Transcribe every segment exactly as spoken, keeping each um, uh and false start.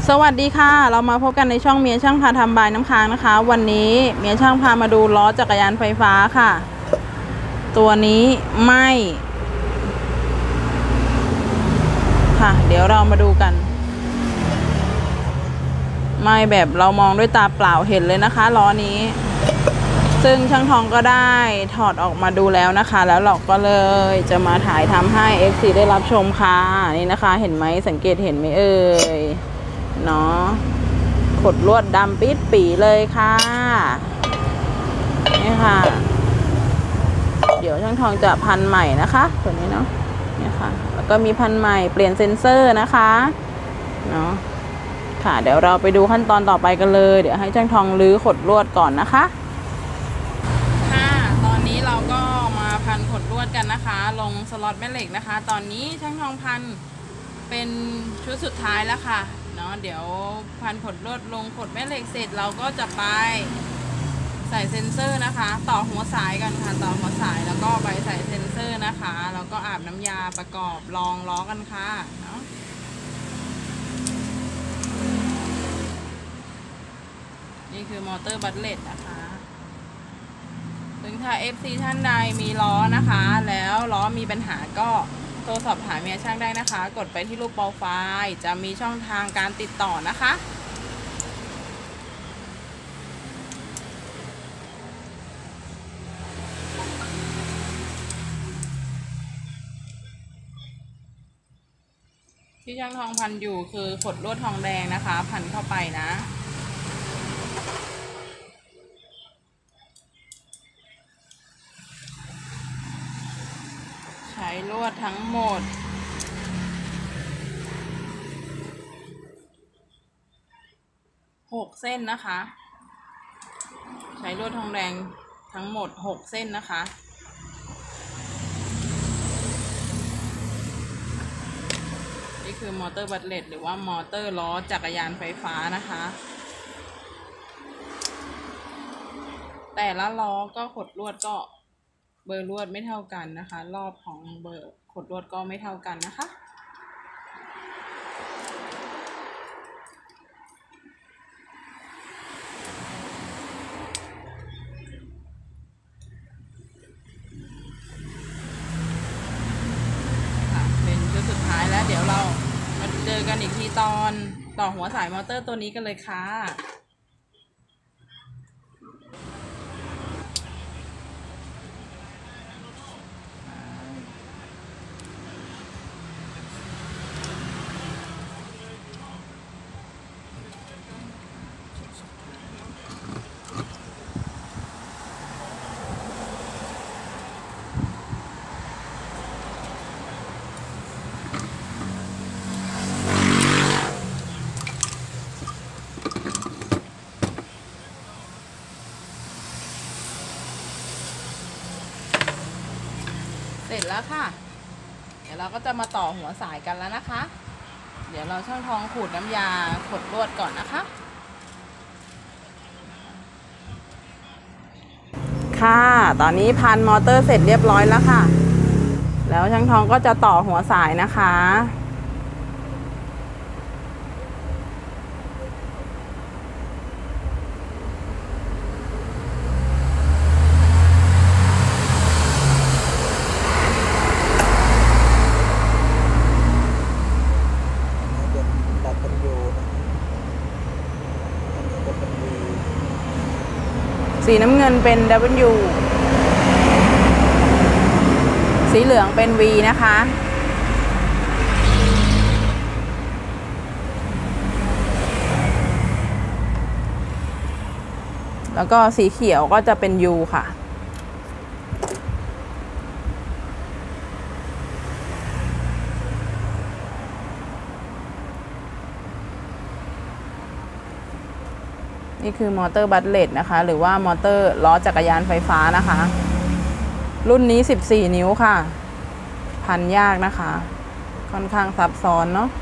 สวัสดีค่ะเรามาพบกันในช่องเมียช่างพาทำบายน้ำค้างนะคะวันนี้เมียช่างพามาดูล้อจักรยานไฟฟ้าค่ะตัวนี้ไม่ค่ะเดี๋ยวเรามาดูกันไม่แบบเรามองด้วยตาเปล่าเห็นเลยนะคะล้อนี้ซึ่งช่างทองก็ได้ถอดออกมาดูแล้วนะคะแล้วเราก็เลยจะมาถ่ายทำให้ เอฟ ซี ได้รับชมค่ะนี่นะคะเห็นไหมสังเกตเห็นไหมเอ่ยเนาะขดลวดดำปิดปีเลยค่ะนี่ค่ะเดี๋ยวช่างทองจะพันใหม่นะคะตัวนี้เนาะนี่ค่ะแล้วก็มีพันใหม่เปลี่ยนเซ็นเซอร์นะคะเนาะค่ะเดี๋ยวเราไปดูขั้นตอนต่อไปกันเลยเดี๋ยวให้ช่างทองลื้อขดลวดก่อนนะคะค่ะตอนนี้เราก็มาพันขดลวดกันนะคะลงสล็อตแม่เหล็กนะคะตอนนี้ช่างทองพันเป็นชุดสุดท้ายแล้วค่ะเนาะเดี๋ยวพันขดลวดลงขดแม่เหล็กเสร็จเราก็จะไปใส่เซ็นเซอร์นะคะต่อหัวสายกันค่ะต่อหัวสายแล้วก็ไปใส่เซ็นเซอร์นะคะแล้วก็อาบน้ำยาประกอบรองล้อกันค่ะเนาะนี่คือมอเตอร์บัตเลตนะคะถึงถ้า เอฟ ซี ท่านใดมีล้อนะคะแล้วล้อมีปัญหาก็โทรสอบถามเมียช่างได้นะคะกดไปที่รูปโปรไฟล์จะมีช่องทางการติดต่อนะคะที่ช่างทองพันอยู่คือขดลวดทองแดงนะคะพันเข้าไปนะใช้ลวดทั้งหมดหกเส้นนะคะใช้ลวดทองแดงทั้งหมดหกเส้นนะคะนี่คือมอเตอร์บัตเลตหรือว่ามอเตอร์ล้อจักรยานไฟฟ้านะคะแต่ละล้อก็ขดลวดก็เบอร์ลวดไม่เท่ากันนะคะรอบของเบอร์ขดลวดก็ไม่เท่ากันนะคะเป็นชุดสุดท้ายแล้วเดี๋ยวเรามาเจอกันอีกทีตอนต่อหัวสายมอเตอร์ตัวนี้กันเลยค่ะเสร็จแล้วค่ะเดี๋ยวเราก็จะมาต่อหัวสายกันแล้วนะคะเดี๋ยวเราช่างทองขูดน้ำยาขดลวดก่อนนะคะค่ะตอนนี้พันมอเตอร์เสร็จเรียบร้อยแล้วค่ะแล้วช่างทองก็จะต่อหัวสายนะคะสีน้ำเงินเป็น ดับเบิลยู สีเหลืองเป็น วี นะคะแล้วก็สีเขียวก็จะเป็น ยู ค่ะนี่คือมอเตอร์บัตเลตนะคะหรือว่ามอเตอร์ล้อจักรยานไฟฟ้านะคะรุ่นนี้สิบสี่นิ้วค่ะพันยากนะคะค่อนข้างซับซ้อนเนาะ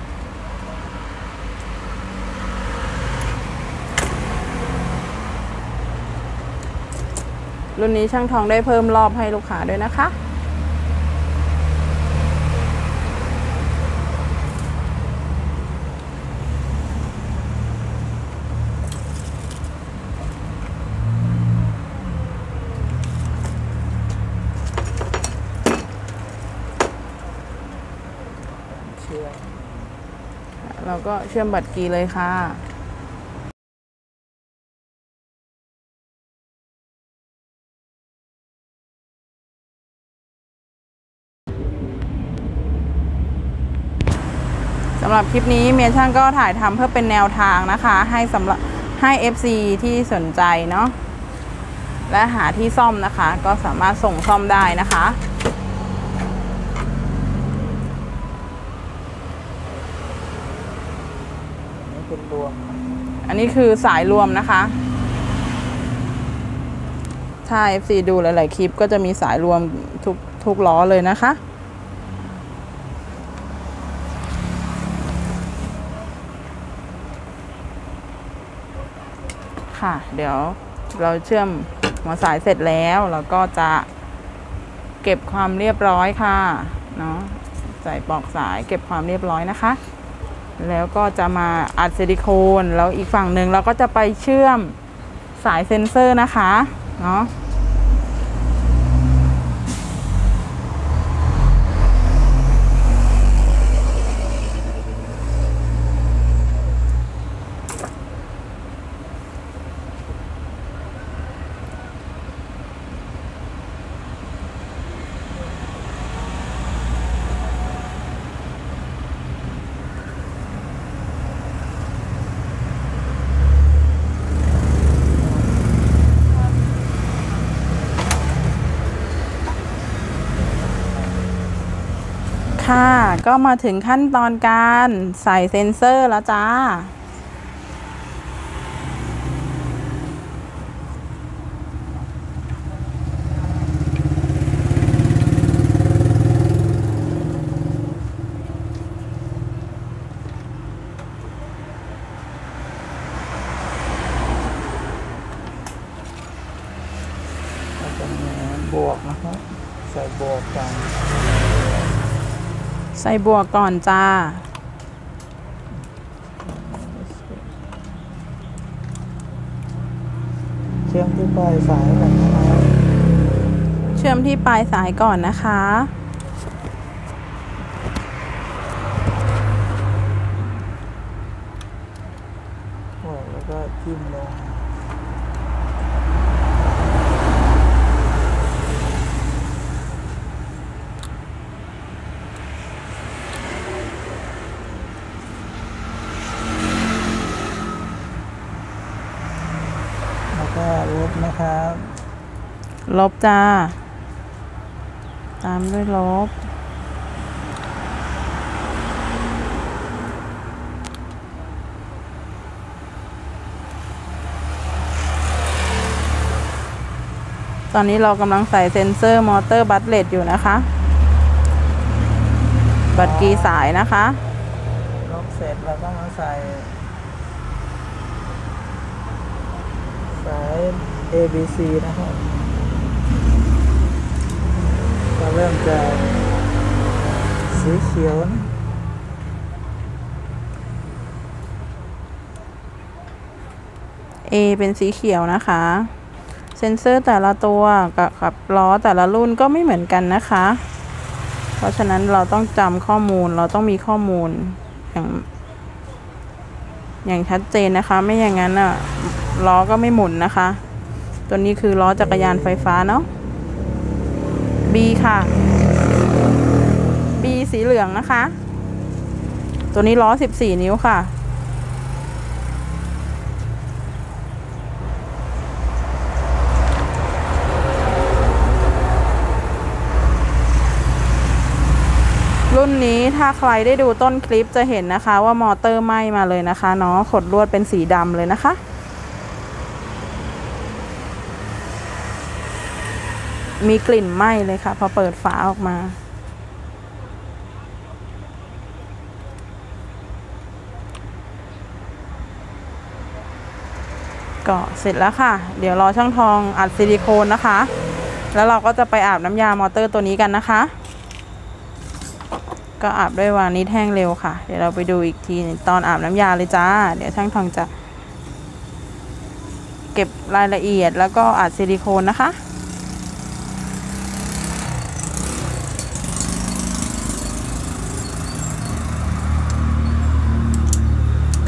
รุ่นนี้ช่างทองได้เพิ่มรอบให้ลูกค้าด้วยนะคะ คเชื่อมเราก็เชื่อมบัตรกีเลยค่ะสำหรับคลิปนี้เมียช่างก็ถ่ายทำเพื่อเป็นแนวทางนะคะให้สำหรับให้ เอฟ ซี ที่สนใจเนาะและหาที่ซ่อมนะคะก็สามารถส่งซ่อมได้นะคะนี่เป็นรวมอันนี้คือสายรวมนะคะถ้า เอฟ ซี ดูหลายๆคลิปก็จะมีสายรวมทุกทุกล้อเลยนะคะค่ะเดี๋ยวเราเชื่อมหัวสายเสร็จแล้วเราก็จะเก็บความเรียบร้อยค่ะเนาะใส่ปลอกสายเก็บความเรียบร้อยนะคะแล้วก็จะมาอัดซิลิโคนแล้วอีกฝั่งหนึ่งเราก็จะไปเชื่อมสายเซ็นเซอร์นะคะเนาะค่ะก็มาถึงขั้นตอนการใส่เซ็นเซอร์แล้วจ้าเราจะมีบวกนะครับใส่บวกกันใส่บวกก่อนจ้าเชื่อมที่ปลายสายก่อนนะครับเชื่อมที่ปลายสายก่อนนะคะแล้วก็จิ้มลงก็ลบนะครับลบจ้าตามด้วยลบตอนนี้เรากำลังใส่เซ็นเซอร์มอเตอร์บัตเลตอยู่นะคะบัตรกีสายนะคะลบเสร็จเราก็มาใส่สาย เอ บี ซี นะครับก็เริ่มจากสีเขียวนะ A เป็นสีเขียวนะคะเซ็นเซอร์แต่ละตัวกับกับล้อแต่ละรุ่นก็ไม่เหมือนกันนะคะเพราะฉะนั้นเราต้องจำข้อมูลเราต้องมีข้อมูลอย่างอย่างชัดเจนนะคะไม่อย่างนั้นอ่ะล้อก็ไม่หมุนนะคะตัวนี้คือล้อจักรยานไฟฟ้าเนาะ B ค่ะ B สีเหลืองนะคะตัวนี้ล้อสิบสี่นิ้วค่ะรุ่นนี้ถ้าใครได้ดูต้นคลิปจะเห็นนะคะว่ามอเตอร์ไหม้มาเลยนะคะเนาะขดลวดเป็นสีดำเลยนะคะมีกลิ่นไหม้เลยค่ะพอเปิดฝาออกมาก็เสร็จแล้วค่ะเดี๋ยวรอช่างทองอัดซิลิโคนนะคะแล้วเราก็จะไปอาบน้ำยามอเตอร์ตัวนี้กันนะคะก็อาบด้วยวานิชแห้งเร็วค่ะเดี๋ยวเราไปดูอีกทีตอนอาบน้ำยาเลยจ้าเดี๋ยวช่างทองจะเก็บรายละเอียดแล้วก็อัดซิลิโคนนะคะ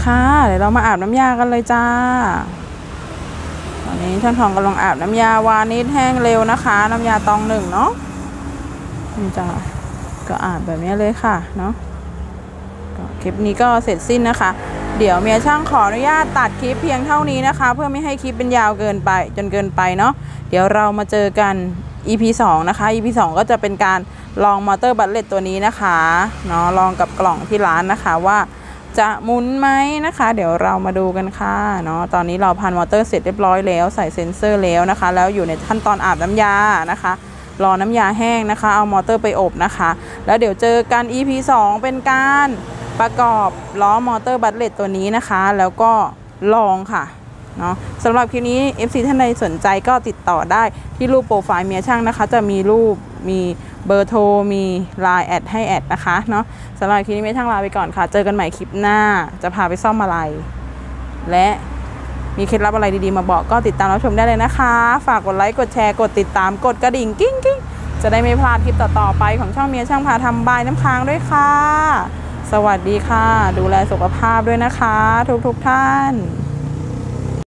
ค่ะเดี๋ยวเรามาอาบน้ำยากันเลยจ้าตอนนี้ช่างทองกำลังอาบน้ำยาวานิชแห้งเร็วนะคะน้ำยาตองหนึ่งเนาะนี่จ้าก็อาบแบบนี้เลยค่ะเนาะคลิปนี้ก็เสร็จสิ้นนะคะเดี๋ยวเมียช่างขออนุญาตตัดคลิปเพียงเท่านี้นะคะเพื่อไม่ให้คลิปเป็นยาวเกินไปจนเกินไปเนาะเดี๋ยวเรามาเจอกัน อี พี สองนะคะ อี พี สองก็จะเป็นการลองมอเตอร์บัตเลตตัวนี้นะคะเนาะลองกับกล่องที่ร้านนะคะว่าจะหมุนไหมนะคะเดี๋ยวเรามาดูกันค่ะเนาะตอนนี้เราพันมอเตอร์เสร็จเรียบร้อยแล้วใส่เซ็นเซอร์แล้วนะคะแล้วอยู่ในขั้นตอนอาบน้ำยานะคะรอน้ำยาแห้งนะคะเอามอเตอร์ไปอบนะคะแล้วเดี๋ยวเจอกัน อี พี สองเป็นการประกอบล้อมอเตอร์บัตเลตตัวนี้นะคะแล้วก็ลองค่ะเนาะสำหรับคลิปนี้ เอฟ ซี ท่านใดสนใจก็ติดต่อได้ที่รูปโปรไฟล์เมียช่างนะคะจะมีรูปมีเบอร์โทรมี ไลน์ แอดให้แอดนะคะเนาะสำหรับคลิปนี้เมียช่างลาไปก่อนค่ะเจอกันใหม่คลิปหน้าจะพาไปซ่อมอะไรและมีเคล็ดลับอะไรดีๆมาบอกก็ติดตามรับชมได้เลยนะคะฝากกดไลค์กดแชร์กดติดตามกดกระดิ่งกิ้งกิ้งจะได้ไม่พลาดคลิปต่อๆไปของช่องเมียช่างพาทำบายน้ำค้างด้วยค่ะสวัสดีค่ะดูแลสุขภาพด้วยนะคะทุกๆท่าน